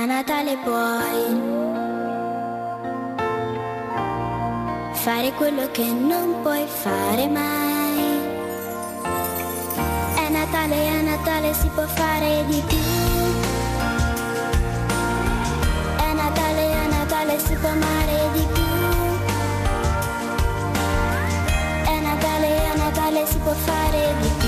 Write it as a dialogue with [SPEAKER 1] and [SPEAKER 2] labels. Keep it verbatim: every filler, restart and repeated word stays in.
[SPEAKER 1] A Natale puoi fare quello che non puoi fare mai. È Natale, è Natale, si può fare di più. È Natale, è Natale, si può amare di più. È Natale, è Natale, si può fare di più.